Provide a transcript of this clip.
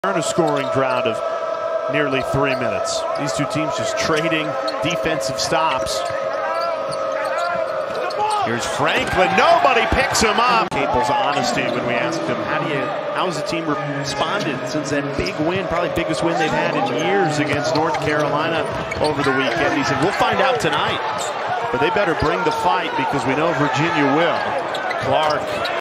A scoring drought of nearly 3 minutes. These two teams just trading defensive stops. Here's Franklin. Nobody picks him up. Capel's honesty when we asked him, how has the team responded since that big win, probably biggest win they've had in years against North Carolina over the weekend. He said, we'll find out tonight, but they better bring the fight because we know Virginia will. Clark